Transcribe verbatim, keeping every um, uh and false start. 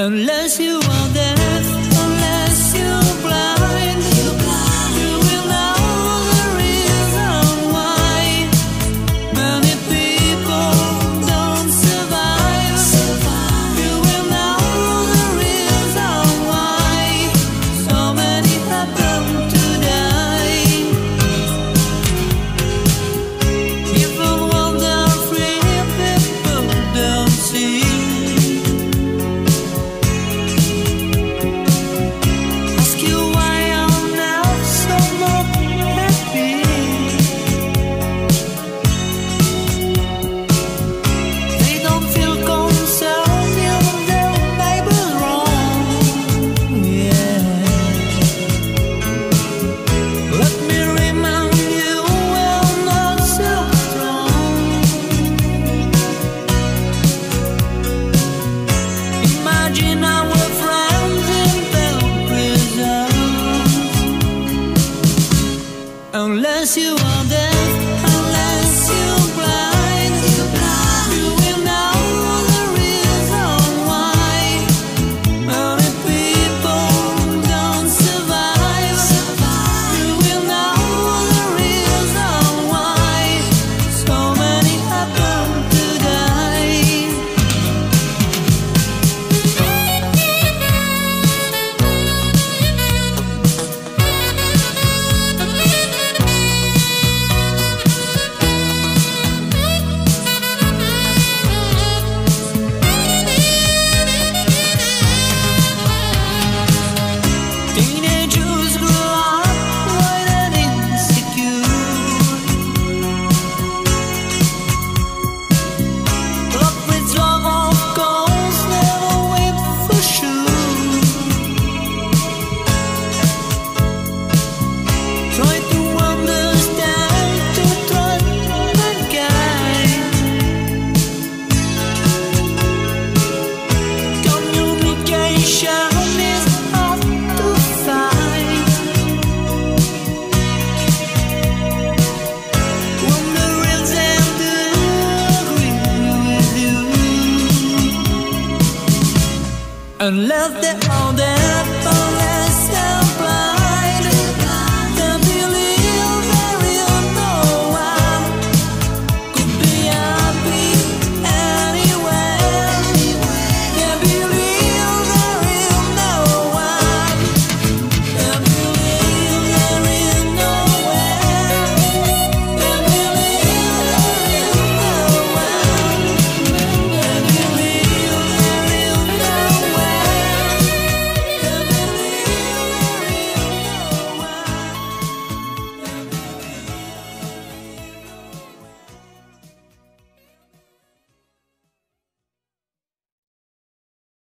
Unless you are deaf, unless you're blind, you will know the reason why many people don't survive. You will know the reason why so many happen to die. Even when they're free, people don't see. Unless you are deaf, unless you're blind, you will know the reason why many people don't survive. You will know the reason why so many happen to die. Teenagers grow up white and insecure. Look with love of course, never wait for sure. Try to understand, to trust and guide. Communication is hard to find. When the real sender agree with you, unless they